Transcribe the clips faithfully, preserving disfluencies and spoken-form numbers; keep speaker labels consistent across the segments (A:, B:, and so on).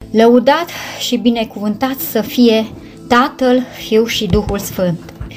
A: Lăudat și binecuvântat să fie Tatăl, Fiul și Duhul Sfânt.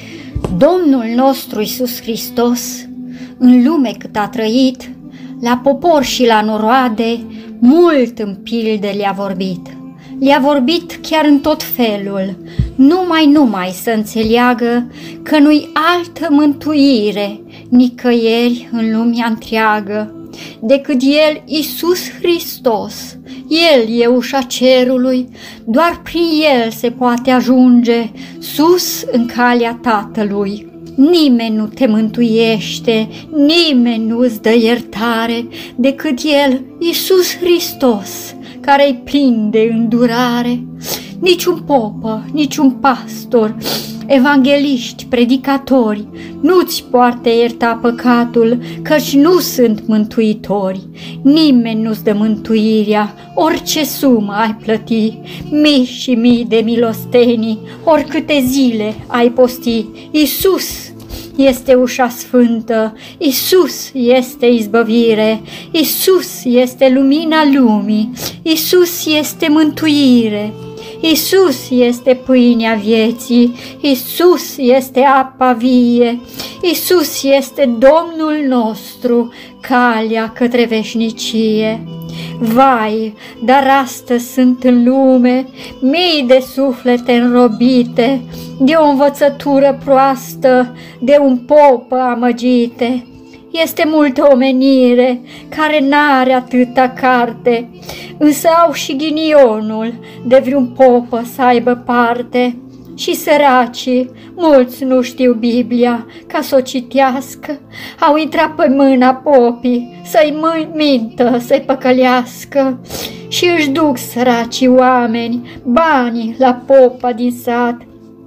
A: Domnul nostru Iisus Hristos, în lume cât a trăit, la popor și la noroade, mult în pilde le-a vorbit. Le-a vorbit chiar în tot felul, numai, numai să înțeleagă că nu-i altă mântuire nicăieri în lumea întreagă decât El, Iisus Hristos. El e ușa cerului, doar prin El se poate ajunge sus în calea Tatălui. Nimeni nu te mântuiește, nimeni nu îți dă iertare decât El, Iisus Hristos, care îi plin de îndurare. Niciun popă, niciun pastor, evangeliști, predicatori nu-ți poate ierta păcatul, căci nu sunt mântuitori. Nimeni nu-ți dă mântuirea, orice sumă ai plăti, mii și mii de milostenii, oricâte zile ai posti. Iisus este ușa sfântă, Iisus este izbăvire, Iisus este lumina lumii, Iisus este mântuire. Iisus este pâinea vieții, Iisus este apa vie, Iisus este Domnul nostru, calea către veșnicie. Vai, dar astăzi sunt în lume mii de suflete înrobite, de o învățătură proastă, de un popă amăgite. Este multă omenire care n-are atâta carte, însă au și ghinionul de vreun popă să aibă parte. Și săracii, mulți nu știu Biblia ca să o citească, au intrat pe mâna popii să-i mintă, să-i păcălească și își duc săracii oameni banii la popa din sat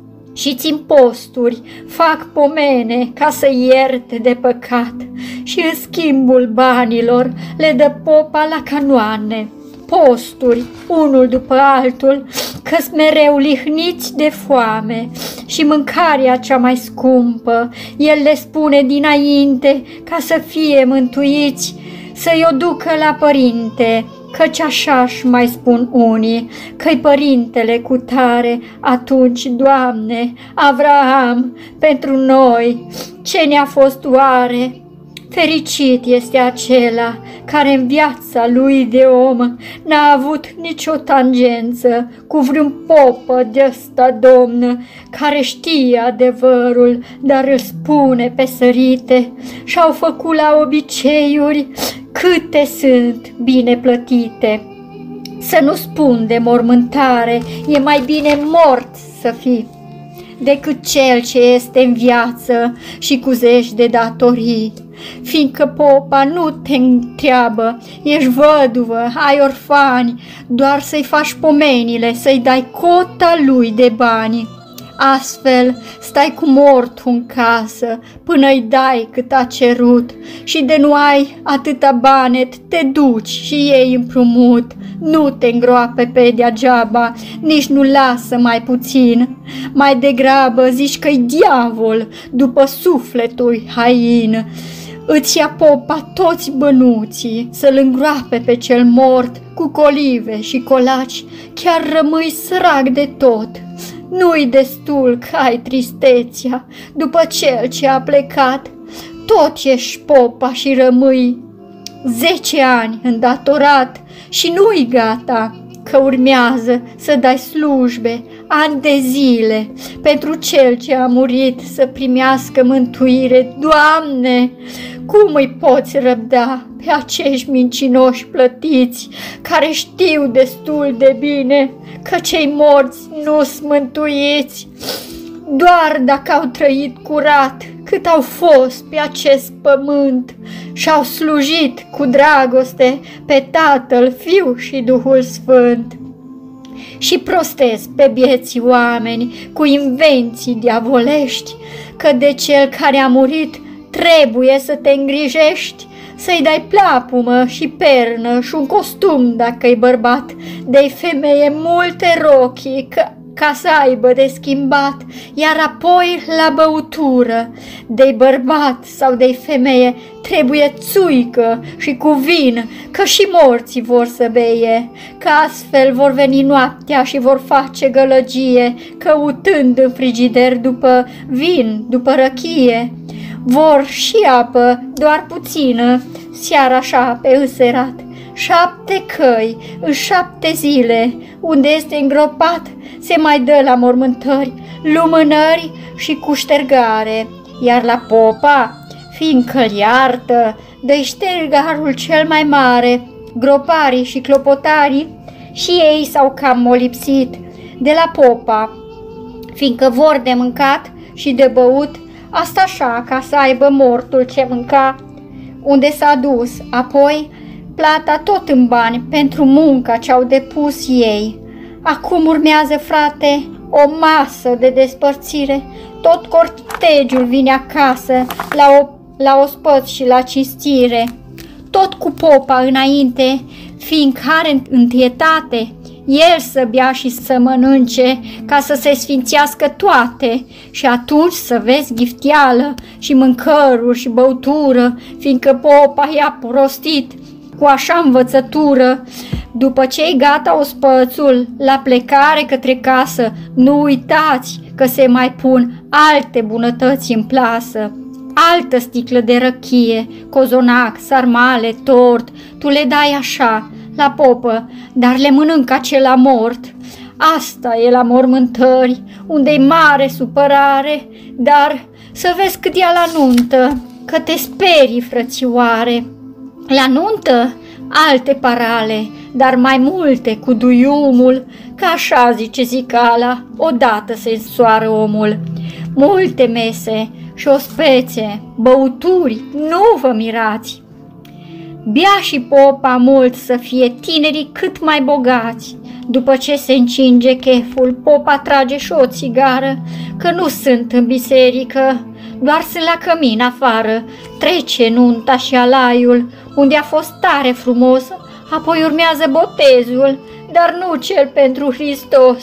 A: și țin posturi, fac pomene ca să ierte de păcat și în schimbul banilor le dă popa la canoane. Posturi, unul după altul, că-s mereu lihniți de foame și mâncarea cea mai scumpă, el le spune dinainte ca să fie mântuiți, să-i o ducă la părinte, căci așa-și mai spun unii, că-i părintele cu tare. Atunci, Doamne, Avraam, pentru noi, ce ne-a fost oare? Fericit este acela care în viața lui de om n-a avut nicio tangență cu vreun popă de ăsta domn, care știe adevărul, dar îl spune pe sărite, și-au făcut la obiceiuri câte sunt bine plătite. Să nu spun de mormântare, e mai bine mort să fii decât cel ce este în viață și cu zeci de datorii. Fiindcă popa nu te întreabă, ești văduvă, ai orfani, doar să-i faci pomenile, să-i dai cota lui de bani. Astfel stai cu mortul în casă până îi dai cât a cerut și de nu ai atâta banet te duci și iei împrumut. Nu te îngroape pe degeaba, nici nu lasă mai puțin. Mai degrabă zici că-i diavol după sufletul hain. Îți ia popa toți bănuții să-l îngroape pe cel mort cu colive și colaci, chiar rămâi sărac de tot. Nu-i destul că ai tristețea după cel ce a plecat, tot ești popa și rămâi zece ani îndatorat și nu-i gata, că urmează să dai slujbe ani de zile pentru cel ce a murit să primească mântuire. Doamne, cum îi poți răbda pe acești mincinoși plătiți care știu destul de bine că cei morți nu-s mântuiți? Doar dacă au trăit curat cât au fost pe acest pământ și-au slujit cu dragoste pe Tatăl, Fiul și Duhul Sfânt. Și prostezi pe bieții oameni cu invenții diavolești, că de cel care a murit trebuie să te îngrijești, să-i dai plapumă și pernă și un costum dacă-i bărbat, de-i femeie multe rochii, că ca să aibă de schimbat, iar apoi la băutură, de-i bărbat sau de-i femeie, trebuie țuică și cu vin, că și morții vor să beie, că astfel vor veni noaptea și vor face gălăgie, căutând în frigider după vin, după răchie. Vor și apă, doar puțină, seara așa pe înserat, șapte căi în șapte zile, unde este îngropat, se mai dă la mormântări, lumânări și cu ștergare, iar la popa, fiindcă-l iartă, dă-i ștergarul cel mai mare, groparii și clopotarii, și ei s-au cam molipsit de la popa, fiindcă vor de mâncat și de băut, asta așa ca să aibă mortul ce mânca, unde s-a dus, apoi plata tot în bani pentru munca ce-au depus ei. Acum urmează, frate, o masă de despărțire, tot cortegiul vine acasă la, o, la ospăț și la cinstire, tot cu popa înainte, fiindcă are întâietate, el să bea și să mănânce, ca să se sfințească toate, și atunci să vezi gifteală și mâncăruri și băutură, fiindcă popa i-a prostit cu așa învățătură. După ce-i gata ospățul, la plecare către casă, nu uitați că se mai pun alte bunătăți în plasă. Altă sticlă de răchie, cozonac, sarmale, tort, tu le dai așa la popă, dar le mănâncă acela mort. Asta e la mormântări, unde-i mare supărare, dar să vezi cât e la nuntă, că te sperii, frățioare. La nuntă alte parale, dar mai multe cu duiumul, că așa zice zicala, odată se însoară omul. Multe mese și ospețe, băuturi, nu vă mirați. Bea și popa mult să fie, tinerii cât mai bogați. După ce se încinge cheful, popa trage și o țigară, că nu sunt în biserică, doar sunt la cămin afară. Trece nunta și alaiul, unde a fost tare frumos, apoi urmează botezul, dar nu cel pentru Hristos.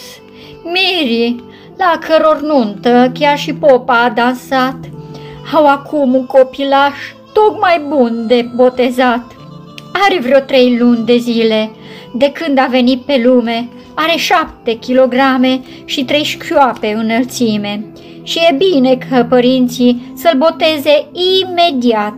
A: Mirii, la căror nuntă chiar și popa a dansat, au acum un copilaș tocmai bun de botezat. Are vreo trei luni de zile de când a venit pe lume, are șapte kilograme și trei șchioape înălțime și e bine că părinții să-l boteze imediat.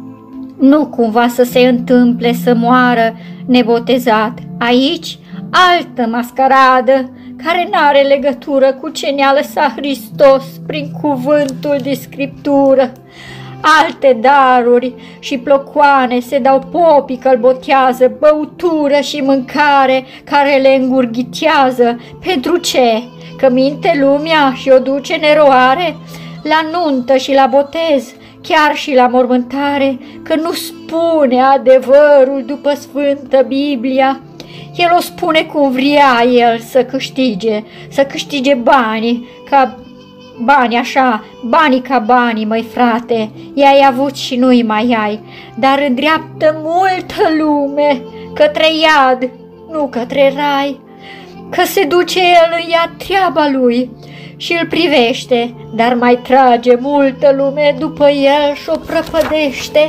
A: Nu cumva să se întâmple să moară nebotezat. Aici altă mascaradă care n-are legătură cu ce ne-a lăsat Hristos prin cuvântul de Scriptură. Alte daruri și plocoane se dau popii că-l botează, băutură și mâncare care le îngurghitează. Pentru ce? Că minte lumea și o duce în eroare? La nuntă și la botez, chiar și la mormântare, că nu spune adevărul după Sfântă Biblia. El o spune cum vrea el să câștige, să câștige banii, ca bani așa, banii ca banii, măi frate, i-ai avut și nu-i mai ai, dar îndreaptă multă lume către iad, nu către rai, că se duce el în iad treaba lui și îl privește, dar mai trage multă lume după el și o prăpădește.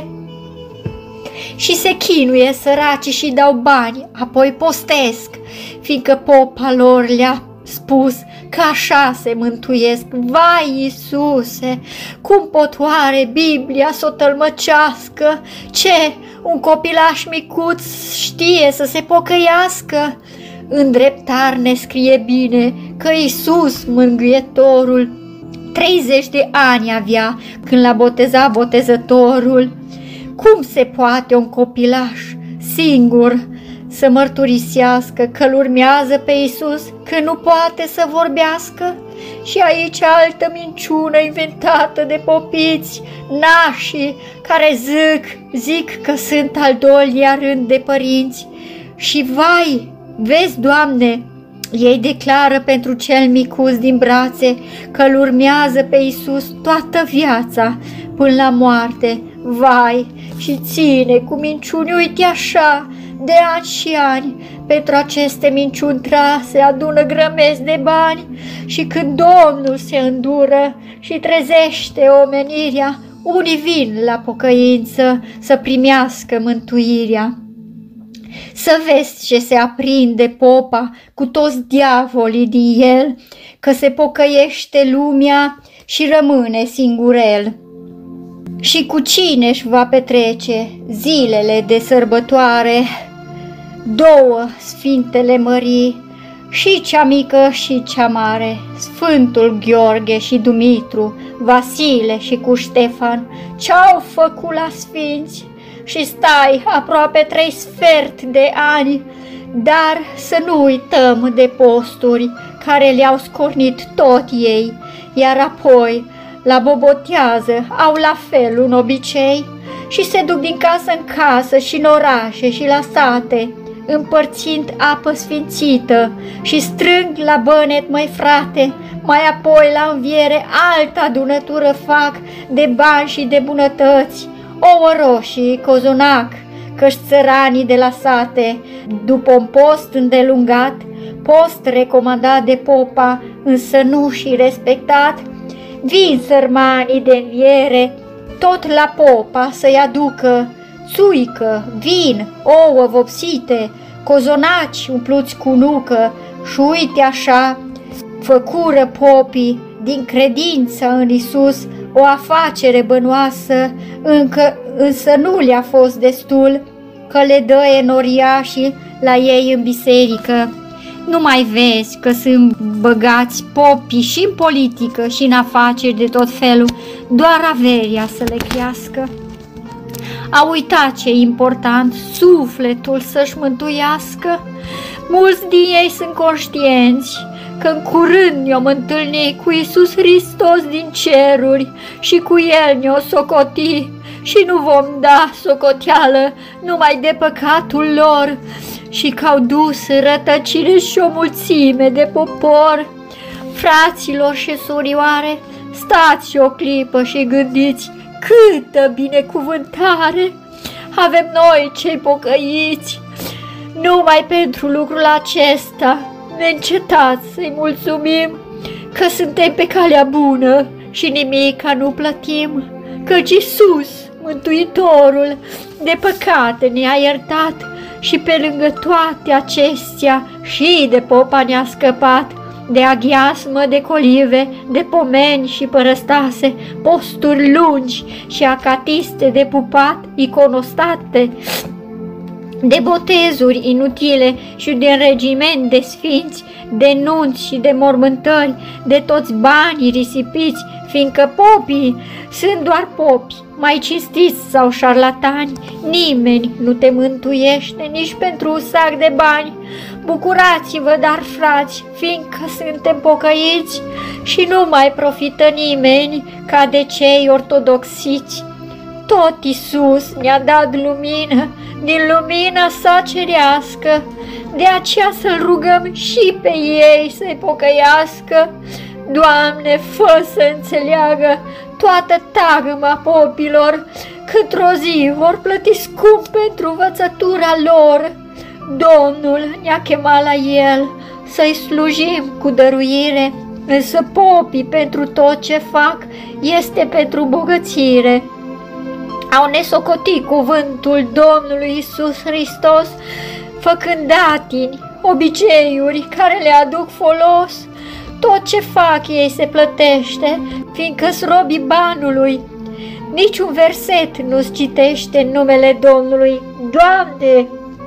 A: Și se chinuie săracii și dau bani, apoi postesc, fiindcă popa lor le-a spus că așa se mântuiesc. Vai, Iisuse, cum pot oare Biblia să o tălmăcească? Ce, un copilaș micuț știe să se pocăiască? În dreptar ne scrie bine că Iisus, mângâietorul, treizeci de ani avea când l-a botezat botezătorul. Cum se poate un copilaș singur să mărturisească că-l urmează pe Iisus, că nu poate să vorbească? Și aici altă minciună inventată de popiți, nașii, care zic, zic că sunt al doilea rând de părinți. Și vai, vezi, Doamne, ei declară pentru cel micuț din brațe că-l urmează pe Iisus toată viața până la moarte. Vai, și ține cu minciuni, uite așa, de ani și ani. Pentru aceste minciuni trase adună grămezi de bani și când Domnul se îndură și trezește omenirea, unii vin la pocăință să primească mântuirea. Să vezi ce se aprinde popa cu toți diavolii din el, că se pocăiește lumea și rămâne singurel. Și cu cine își va petrece zilele de sărbătoare? Două sfintele mării, și cea mică și cea mare, Sfântul Gheorghe și Dumitru, Vasile și cu Ștefan, ce-au făcut la sfinți? Și stai aproape trei sferți de ani, dar să nu uităm de posturi care le-au scornit tot ei, iar apoi la bobotează au la fel un obicei și se duc din casă în casă și în orașe și la sate, împărțind apă sfințită și strâng la bănet, măi frate, mai apoi la înviere altă adunătură fac de bani și de bunătăți, ouă roșii, cozonac, căci țăranii de la sate, după un post îndelungat, post recomandat de popa, însă nu și respectat, vin sărmanii de înviere, tot la popa să-i aducă țuică, vin, ouă vopsite, cozonaci umpluți cu nucă, și uite așa, făcură popii din credință în Isus o afacere bănoasă, încă, însă nu le-a fost destul, că le dă enoriașii la ei în biserică. Nu mai vezi că sunt băgați popii și în politică și în afaceri de tot felul, doar averia să le crească. A uitat ce e important, sufletul să-și mântuiască. Mulți din ei sunt conștienți că în curând ne-om întâlni cu Iisus Hristos din ceruri și cu El ne-o socoti și nu vom da socoteală numai de păcatul lor și că au dus rătăcire și o mulțime de popor. Fraților și surioare, stați o clipă și gândiți câtă binecuvântare avem noi cei pocăiți. Numai pentru lucrul acesta neîncetați să-i mulțumim că suntem pe calea bună și nimica nu plătim, căci Iisus, Mântuitorul, de păcate ne-a iertat și pe lângă toate acestea și de popa ne-a scăpat, de aghiasmă, de colive, de pomeni și părăstase, posturi lungi și acatiste de pupat, iconostate, de botezuri inutile și de înregiment de sfinți, de nunți și de mormântări, de toți banii risipiți, fiindcă popii sunt doar popi, mai cinstiți sau șarlatani, nimeni nu te mântuiește nici pentru un sac de bani. Bucurați-vă, dar frați, fiindcă suntem pocăiți și nu mai profită nimeni ca de cei ortodoxiți. Tot Iisus ne-a dat lumină, din lumina sa cerească, de aceea să-L rugăm și pe ei să-i pocăiască. Doamne, fă să înțeleagă toată tagma popilor, că într-o zi vor plăti scump pentru învățătura lor. Domnul ne-a chemat la El să-i slujim cu dăruire, însă popii pentru tot ce fac este pentru bogățire. Au nesocotit cuvântul Domnului Iisus Hristos, făcând datini, obiceiuri care le aduc folos. Tot ce fac ei se plătește, fiindcă-s robii banului. Niciun verset nu-ți citește în numele Domnului. Doamne,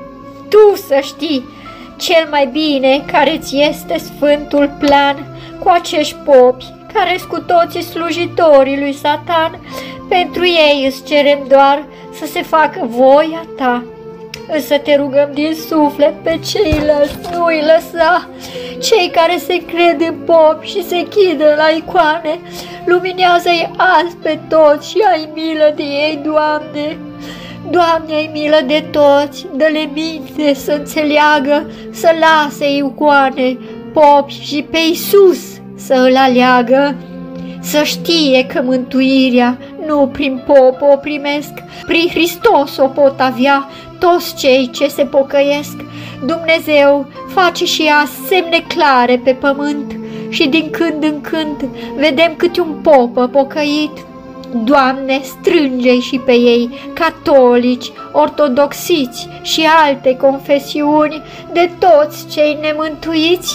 A: Tu să știi cel mai bine care-ți este sfântul plan cu acești popi, care-s cu toții slujitorii lui Satan. Pentru ei îți cerem doar să se facă voia Ta. Însă te rugăm din suflet pe ceilalți, nu îi lăsa, cei care se cred în pop și se chidă la icoane, luminează-i azi pe toți și ai milă de ei, Doamne. Doamne, ai milă de toți, dă-le minte să înțeleagă, să lase icoane, popi și pe Iisus să îl aleagă. Să știe că mântuirea nu prin pop o primesc, prin Hristos o pot avea toți cei ce se pocăiesc. Dumnezeu face și ea semne clare pe pământ și din când în când vedem câte un popă pocăit. Doamne, strânge-i și pe ei, catolici, ortodoxiți și alte confesiuni, de toți cei nemântuiți.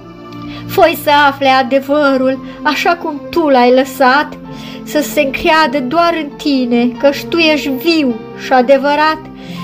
A: Fă-i să afle adevărul așa cum Tu l-ai lăsat, să se încreadă doar în Tine, căci Tu ești viu și adevărat.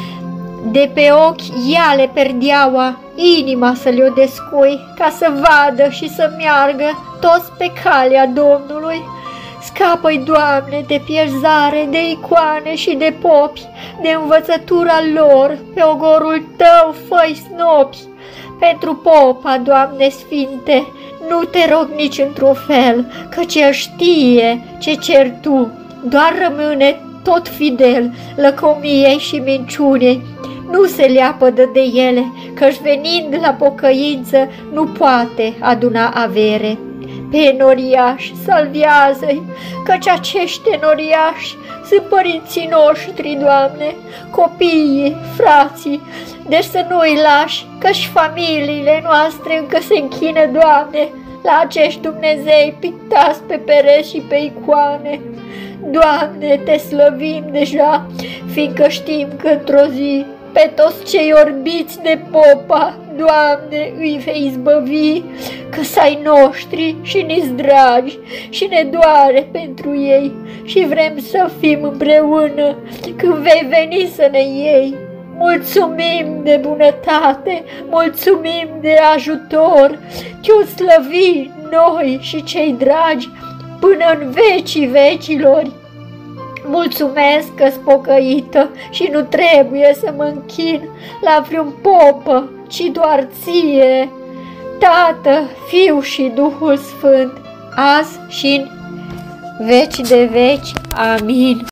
A: De pe ochi ia-le perdeaua, inima să le-o descui, ca să vadă și să meargă toți pe calea Domnului. Scapă-i, Doamne, de pierzare, de icoane și de popi, de învățătura lor, pe ogorul Tău fă-i snopi. Pentru popa, Doamne Sfinte, nu te rog nici într-un fel, căci el știe ce cer Tu, doar rămâne tot fidel lăcomiei și minciunei. Nu se leapădă de ele, căci venind la pocăință nu poate aduna avere. Pe enoriași salvează-i, căci acești enoriași sunt părinții noștri, Doamne, copiii, frații, deci să nu-i lași, căci familiile noastre încă se închină, Doamne, la acești Dumnezei pictați pe pereți și pe icoane. Doamne, Te slăvim deja, fiindcă știm că într-o zi pe toți cei orbiți de popa, Doamne, îi vei izbăvi, că-s-ai noștri și ni-s dragi și ne doare pentru ei și vrem să fim împreună când vei veni să ne iei. Mulțumim de bunătate, mulțumim de ajutor, Te-o slăvi noi și cei dragi până în vecii vecilor. Mulțumesc că-s pocăită și nu trebuie să mă închin la vreun popă, ci doar Ție, Tată, Fiu și Duhul Sfânt, azi și în veci de veci. Amin.